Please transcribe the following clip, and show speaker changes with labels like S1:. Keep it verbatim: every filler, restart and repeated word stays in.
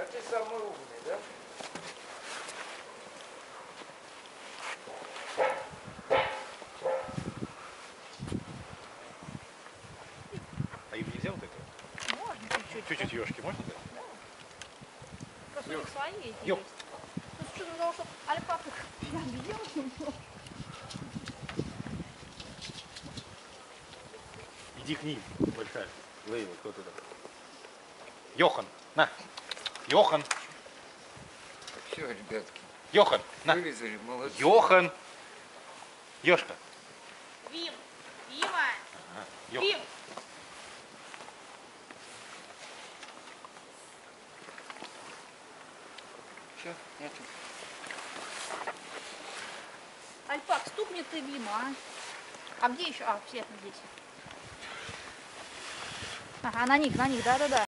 S1: ты самый умный, да?
S2: А им нельзя вот это?
S3: Можно чуть-чуть.
S2: Чуть-чуть ёшки можно? Да?
S3: Да. Просто у них свои эти
S2: Ёп.
S3: есть. Ну что, потому что альпака прям бьет.
S2: Иди к ним, большая. Лейла, кто туда? Йохан, на. Йохан.
S1: Все, ребятки.
S2: Йохан, на.
S1: Вылезали, молодцы.
S2: Йохан. Ёшка.
S3: Вим, Вима,
S2: Ага. Йохан.
S3: Вим.
S1: Все, нету.
S3: Альпак, стукни ты Вима, а? А где еще? А, все здесь. Ага, на них, на них, да-да-да.